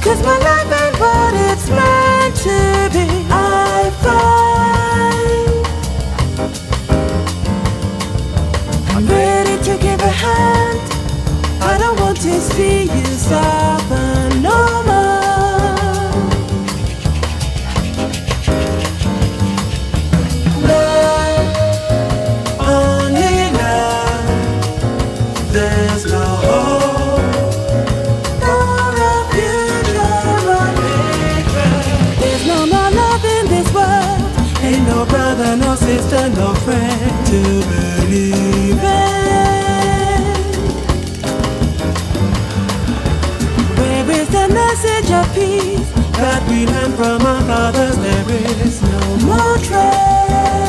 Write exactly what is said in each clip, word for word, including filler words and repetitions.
'cause my life ain't what it's meant to be. I find I'm ready to give a hand. I don't want to see you suffer no more. Love, only love. There's no hope for a future or regret. There's no more love in this world. Ain't no brother, no sister, no friend to believe in. Where is the message of peace that we learned from our fathers? There is no more trace.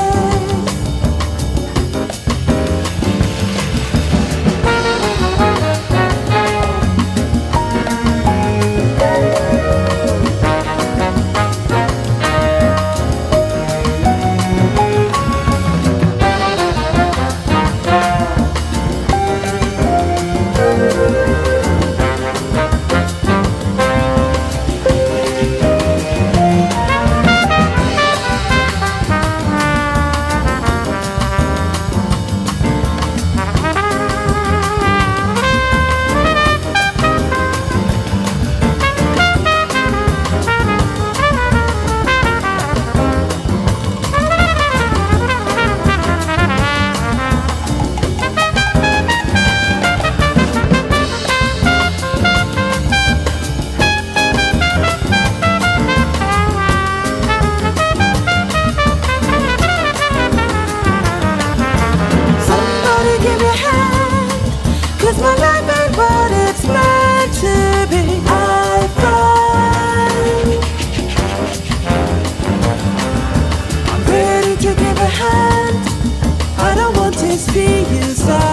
My life ain't what it's meant to be. I find I'm ready to give a hand. I don't want to see you suffer.